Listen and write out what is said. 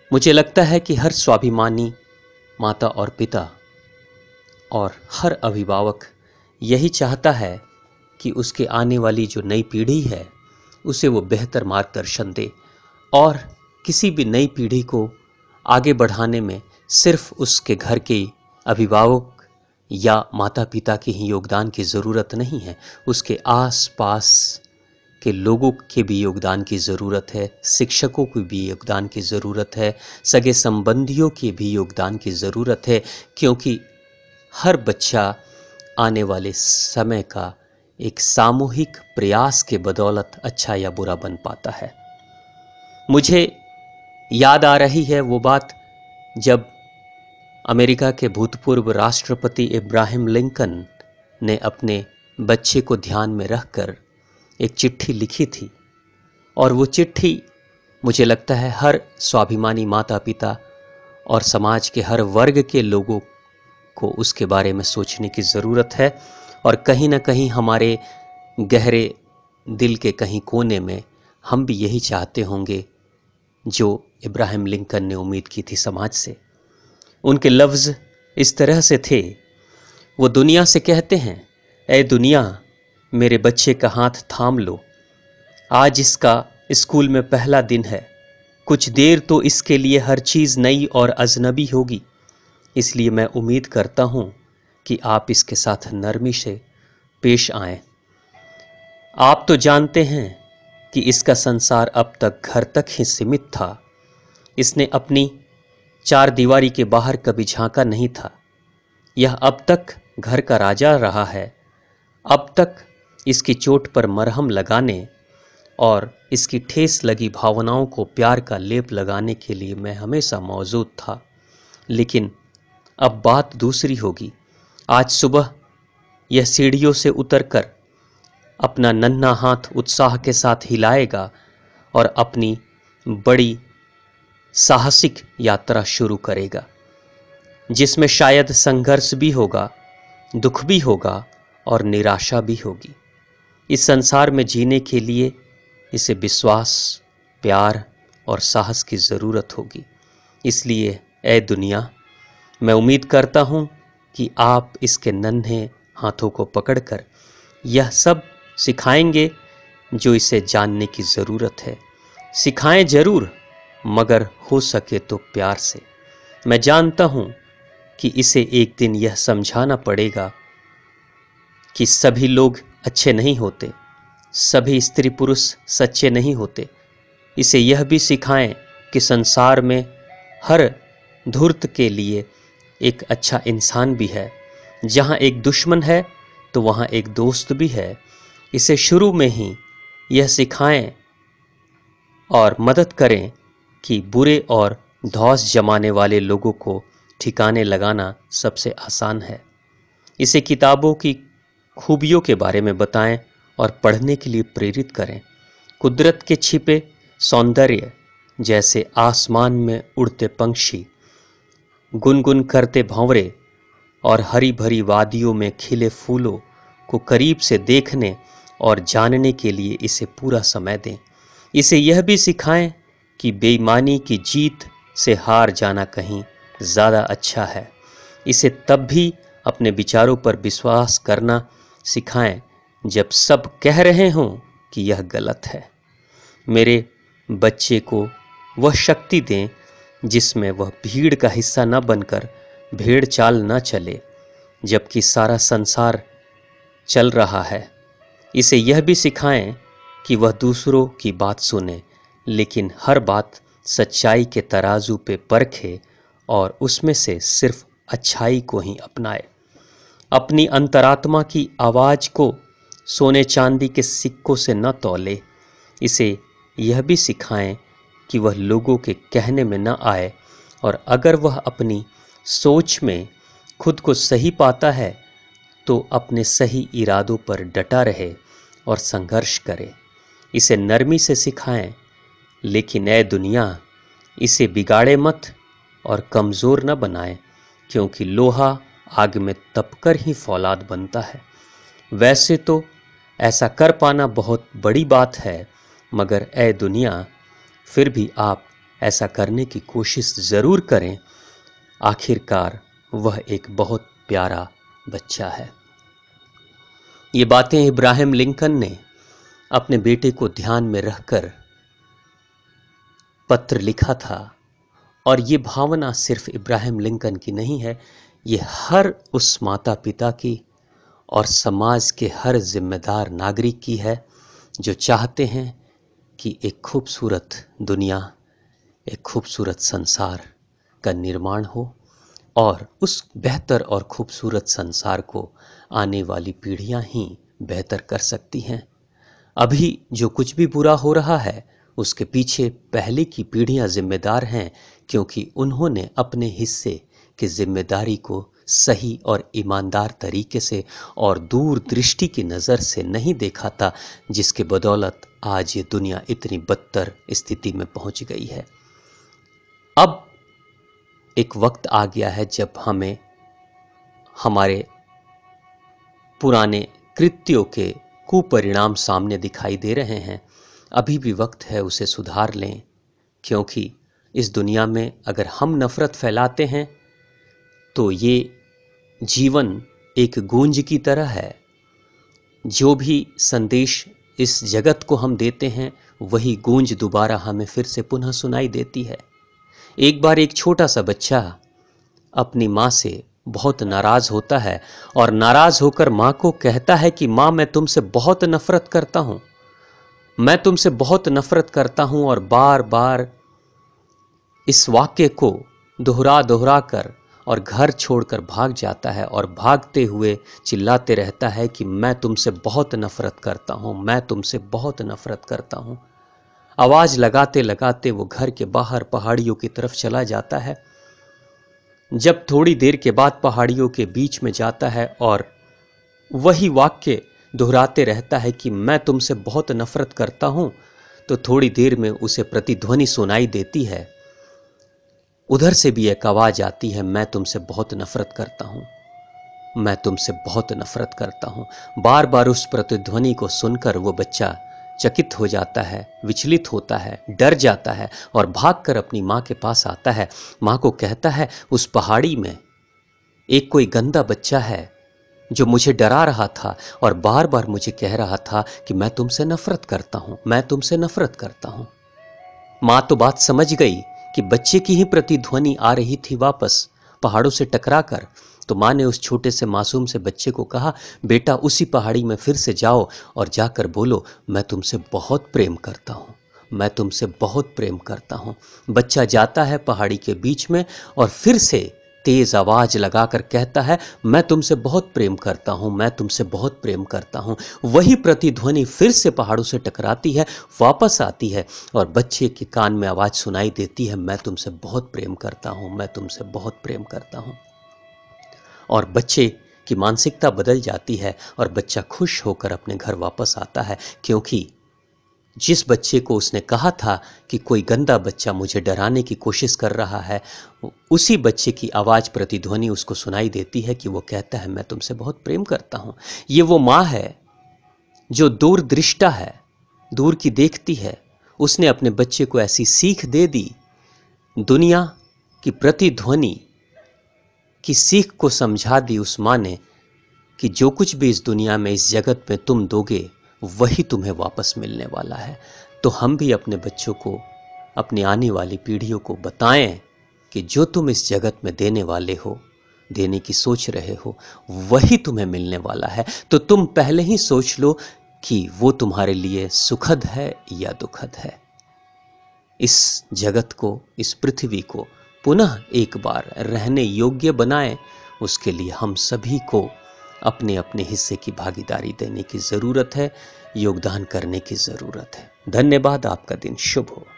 मुझे लगता है कि हर स्वाभिमानी माता और पिता और हर अभिभावक यही चाहता है कि उसके आने वाली जो नई पीढ़ी है उसे वो बेहतर मार्गदर्शन दे, और किसी भी नई पीढ़ी को आगे बढ़ाने में सिर्फ उसके घर के अभिभावक या माता पिता के ही योगदान की ज़रूरत नहीं है, उसके आस पास के लोगों के भी योगदान की ज़रूरत है, शिक्षकों की भी योगदान की ज़रूरत है, सगे संबंधियों के भी योगदान की ज़रूरत है, क्योंकि हर बच्चा आने वाले समय का एक सामूहिक प्रयास के बदौलत अच्छा या बुरा बन पाता है। मुझे याद आ रही है वो बात जब अमेरिका के भूतपूर्व राष्ट्रपति इब्राहिम लिंकन ने अपने बच्चे को ध्यान में रखकर एक चिट्ठी लिखी थी, और वो चिट्ठी मुझे लगता है हर स्वाभिमानी माता पिता और समाज के हर वर्ग के लोगों को उसके बारे में सोचने की ज़रूरत है। और कहीं ना कहीं हमारे गहरे दिल के कहीं कोने में हम भी यही चाहते होंगे जो इब्राहिम लिंकन ने उम्मीद की थी समाज से। उनके लफ्ज़ इस तरह से थे, वो दुनिया से कहते हैं, ऐ दुनिया मेरे बच्चे का हाथ थाम लो, आज इसका स्कूल में पहला दिन है, कुछ देर तो इसके लिए हर चीज़ नई और अजनबी होगी, इसलिए मैं उम्मीद करता हूँ कि आप इसके साथ नरमी से पेश आएं। आप तो जानते हैं कि इसका संसार अब तक घर तक ही सीमित था, इसने अपनी चार दीवारी के बाहर कभी झांका नहीं था, यह अब तक घर का राजा रहा है। अब तक इसकी चोट पर मरहम लगाने और इसकी ठेस लगी भावनाओं को प्यार का लेप लगाने के लिए मैं हमेशा मौजूद था, लेकिन अब बात दूसरी होगी। आज सुबह यह सीढ़ियों से उतरकर अपना नन्हा हाथ उत्साह के साथ हिलाएगा और अपनी बड़ी साहसिक यात्रा शुरू करेगा, जिसमें शायद संघर्ष भी होगा, दुख भी होगा और निराशा भी होगी। इस संसार में जीने के लिए इसे विश्वास, प्यार और साहस की ज़रूरत होगी। इसलिए ऐ दुनिया, मैं उम्मीद करता हूँ कि आप इसके नन्हे हाथों को पकड़कर यह सब सिखाएंगे जो इसे जानने की ज़रूरत है। सिखाएं जरूर, मगर हो सके तो प्यार से। मैं जानता हूँ कि इसे एक दिन यह समझाना पड़ेगा कि सभी लोग अच्छे नहीं होते, सभी स्त्री पुरुष सच्चे नहीं होते। इसे यह भी सिखाएं कि संसार में हर धूर्त के लिए एक अच्छा इंसान भी है, जहाँ एक दुश्मन है तो वहाँ एक दोस्त भी है। इसे शुरू में ही यह सिखाएं और मदद करें कि बुरे और धौंस जमाने वाले लोगों को ठिकाने लगाना सबसे आसान है। इसे किताबों की खूबियों के बारे में बताएं और पढ़ने के लिए प्रेरित करें। कुदरत के छिपे सौंदर्य, जैसे आसमान में उड़ते पंछी, गुनगुन करते भंवरे और हरी भरी वादियों में खिले फूलों को करीब से देखने और जानने के लिए इसे पूरा समय दें। इसे यह भी सिखाएं कि बेईमानी की जीत से हार जाना कहीं ज़्यादा अच्छा है। इसे तब भी अपने विचारों पर विश्वास करना सिखाएं जब सब कह रहे हों कि यह गलत है। मेरे बच्चे को वह शक्ति दें जिसमें वह भीड़ का हिस्सा न बनकर भेड़ चाल न चले, जबकि सारा संसार चल रहा है। इसे यह भी सिखाएं कि वह दूसरों की बात सुने, लेकिन हर बात सच्चाई के तराजू पे परखे और उसमें से सिर्फ अच्छाई को ही अपनाए। अपनी अंतरात्मा की आवाज़ को सोने चांदी के सिक्कों से न तौले। इसे यह भी सिखाएं कि वह लोगों के कहने में न आए, और अगर वह अपनी सोच में खुद को सही पाता है तो अपने सही इरादों पर डटा रहे और संघर्ष करे। इसे नरमी से सिखाएं, लेकिन ऐ दुनिया, इसे बिगाड़े मत और कमज़ोर न बनाएं, क्योंकि लोहा आग में तपकर ही फौलाद बनता है। वैसे तो ऐसा कर पाना बहुत बड़ी बात है, मगर ऐ दुनिया, फिर भी आप ऐसा करने की कोशिश जरूर करें। आखिरकार वह एक बहुत प्यारा बच्चा है। ये बातें इब्राहिम लिंकन ने अपने बेटे को ध्यान में रखकर पत्र लिखा था। और ये भावना सिर्फ इब्राहिम लिंकन की नहीं है, ये हर उस माता पिता की और समाज के हर जिम्मेदार नागरिक की है जो चाहते हैं कि एक खूबसूरत दुनिया, एक खूबसूरत संसार का निर्माण हो और उस बेहतर और खूबसूरत संसार को आने वाली पीढ़ियां ही बेहतर कर सकती हैं। अभी जो कुछ भी बुरा हो रहा है उसके पीछे पहले की पीढ़ियां जिम्मेदार हैं, क्योंकि उन्होंने अपने हिस्से की जिम्मेदारी को सही और ईमानदार तरीके से और दूरदृष्टि की नज़र से नहीं देखा था, जिसके बदौलत आज ये दुनिया इतनी बदतर स्थिति में पहुंच गई है। अब एक वक्त आ गया है जब हमें हमारे पुराने कृत्यों के कुपरिणाम सामने दिखाई दे रहे हैं। अभी भी वक्त है उसे सुधार लें, क्योंकि इस दुनिया में अगर हम नफरत फैलाते हैं तो ये जीवन एक गूंज की तरह है। जो भी संदेश इस जगत को हम देते हैं वही गूंज दोबारा हमें फिर से पुनः सुनाई देती है। एक बार एक छोटा सा बच्चा अपनी माँ से बहुत नाराज होता है और नाराज होकर माँ को कहता है कि माँ, मैं तुमसे बहुत नफरत करता हूँ, मैं तुमसे बहुत नफरत करता हूँ। और बार बार इस वाक्य को दोहरा दोहरा कर और घर छोड़कर भाग जाता है और भागते हुए चिल्लाते रहता है कि मैं तुमसे बहुत नफरत करता हूँ, मैं तुमसे बहुत नफरत करता हूँ। आवाज लगाते लगाते वो घर के बाहर पहाड़ियों की तरफ चला जाता है। जब थोड़ी देर के बाद पहाड़ियों के बीच में जाता है और वही वाक्य दोहराते रहता है कि मैं तुमसे बहुत नफरत करता हूं, तो थोड़ी देर में उसे प्रतिध्वनि सुनाई देती है। उधर से भी एक आवाज आती है, मैं तुमसे बहुत नफरत करता हूं, मैं तुमसे बहुत नफरत करता हूं। बार बार उस प्रतिध्वनि को सुनकर वो बच्चा चकित हो जाता है, विचलित होता है, डर जाता है और भागकर अपनी माँ के पास आता है। माँ को कहता है, उस पहाड़ी में एक कोई गंदा बच्चा है जो मुझे डरा रहा था और बार बार मुझे कह रहा था कि मैं तुमसे नफरत करता हूं, मैं तुमसे नफरत करता हूं। माँ तो बात समझ गई कि बच्चे की ही प्रतिध्वनि आ रही थी वापस पहाड़ों से टकरा कर। तो माँ ने उस छोटे से मासूम से बच्चे को कहा, बेटा उसी पहाड़ी में फिर से जाओ और जाकर बोलो, मैं तुमसे बहुत प्रेम करता हूँ, मैं तुमसे बहुत प्रेम करता हूँ। बच्चा जाता है पहाड़ी के बीच में और फिर से तेज आवाज लगाकर कहता है, मैं तुमसे बहुत प्रेम करता हूं, मैं तुमसे बहुत प्रेम करता हूं। वही प्रतिध्वनि फिर से पहाड़ों से टकराती है, वापस आती है और बच्चे के कान में आवाज सुनाई देती है, मैं तुमसे बहुत प्रेम करता हूं, मैं तुमसे बहुत प्रेम करता हूं। और बच्चे की मानसिकता बदल जाती है और बच्चा खुश होकर अपने घर वापस आता है, क्योंकि जिस बच्चे को उसने कहा था कि कोई गंदा बच्चा मुझे डराने की कोशिश कर रहा है, उसी बच्चे की आवाज प्रतिध्वनि उसको सुनाई देती है कि वो कहता है, मैं तुमसे बहुत प्रेम करता हूं। ये वो माँ है जो दूरदृष्टा है, दूर की देखती है। उसने अपने बच्चे को ऐसी सीख दे दी, दुनिया की प्रतिध्वनि की सीख को समझा दी उस माँ ने कि जो कुछ भी इस दुनिया में, इस जगत में तुम दोगे वही तुम्हें वापस मिलने वाला है। तो हम भी अपने बच्चों को, अपनी आने वाली पीढ़ियों को बताएं कि जो तुम इस जगत में देने वाले हो, देने की सोच रहे हो, वही तुम्हें मिलने वाला है। तो तुम पहले ही सोच लो कि वो तुम्हारे लिए सुखद है या दुखद है। इस जगत को, इस पृथ्वी को पुनः एक बार रहने योग्य बनाएं, उसके लिए हम सभी को अपने अपने हिस्से की भागीदारी देने की जरूरत है, योगदान करने की जरूरत है। धन्यवाद। आपका दिन शुभ हो।